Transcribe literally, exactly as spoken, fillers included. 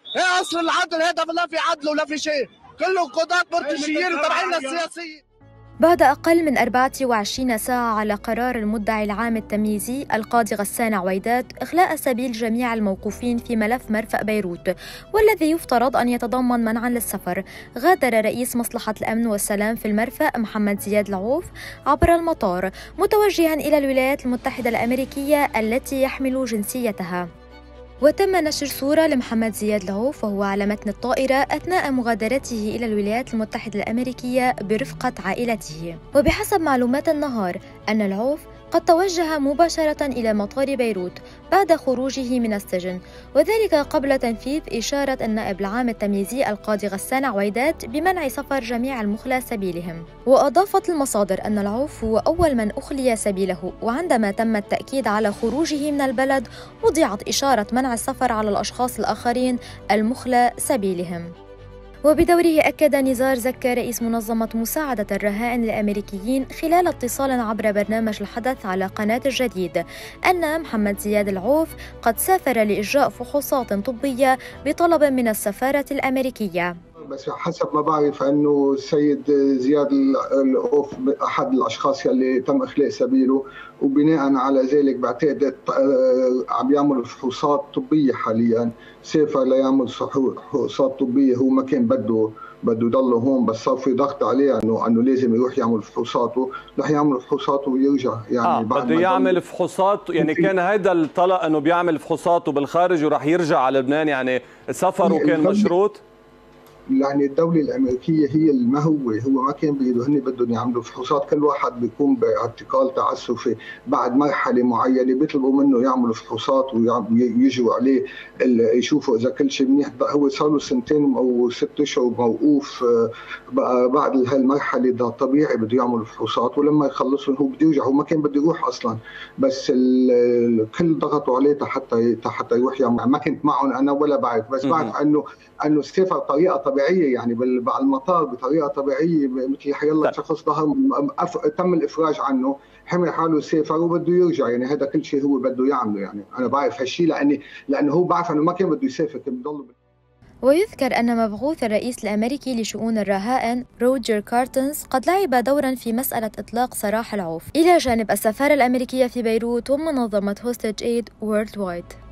ايه اصل العدل؟ هذا لا في عدل ولا في شيء، كله قضاة مرتشيين وتبعين السياسيين. بعد أقل من أربعة وعشرين ساعة على قرار المدعي العام التمييزي القاضي غسان عويدات إخلاء سبيل جميع الموقوفين في ملف مرفأ بيروت، والذي يفترض أن يتضمن منعا للسفر، غادر رئيس مصلحة الأمن والسلام في المرفأ محمد زياد العوف عبر المطار متوجها إلى الولايات المتحدة الأمريكية التي يحمل جنسيتها. وتم نشر صورة لمحمد زياد العوف وهو على متن الطائرة أثناء مغادرته إلى الولايات المتحدة الأمريكية برفقة عائلته. وبحسب معلومات النهار أن العوف قد توجه مباشرة إلى مطار بيروت بعد خروجه من السجن، وذلك قبل تنفيذ إشارة النائب العام التمييزي القاضي غسان عويدات بمنع سفر جميع المخلى سبيلهم. وأضافت المصادر أن العوف هو أول من أخلي سبيله، وعندما تم التأكيد على خروجه من البلد وضعت إشارة منع السفر على الأشخاص الآخرين المخلى سبيلهم. وبدوره أكد نزار زكا رئيس منظمة مساعدة الرهائن الأمريكيين خلال اتصال عبر برنامج الحدث على قناة الجديد أن محمد زياد العوف قد سافر لإجراء فحوصات طبية بطلب من السفارة الأمريكية. بس حسب ما بعرف انه السيد زياد العوف احد الاشخاص اللي تم اخلاء سبيله، وبناء على ذلك بعتقد عم يعمل فحوصات طبيه حاليا، سافر ليعمل فحوصات طبيه، هو ما كان بده بده يضل هون، بس صار في ضغط عليه انه انه لازم يروح يعمل فحوصاته، رح يعمل فحوصاته ويرجع يعني آه بعد بده يعمل فحوصات، يعني كان هيدا الطلب انه بيعمل فحوصاته بالخارج وراح يرجع على لبنان، يعني سفره كان مشروط؟ يعني الدولة الأمريكية هي اللي ما هو هو ما كان بيده، هن بدهم يعملوا فحوصات، كل واحد بيكون باعتقال تعسفي بعد مرحلة معينة بيطلبوا منه يعملوا فحوصات ويجوا عليه يشوفوا إذا كل شيء منيح. هو صار له سنتين أو ست أشهر موقوف، بعد هالمرحلة ده طبيعي بده يعمل فحوصات، ولما يخلصوا هو بده يرجع، هو ما كان بده يروح أصلا، بس الكل ضغطوا عليه حتى حتى يروح يعمل. ما كنت معهم أنا ولا بعرف، بس بعرف إنه إنه السفر طريقة طبيعية، يعني على المطار بطريقة طبيعية مثل حيلا شخص ظهر تم الإفراج عنه، حمل حاله سافر وبده يرجع، يعني هذا كل شيء هو بده يعمله. يعني أنا بعرف هالشيء لأني لأنه هو بعرف إنه ما كان بده يسافر، كان بضل. ويذكر أن مبعوث الرئيس الأمريكي لشؤون الرهائن روجر كارتنز قد لعب دورا في مسألة إطلاق سراح العوف إلى جانب السفارة الأمريكية في بيروت ومنظمة هوستج ايد وورلد وايد.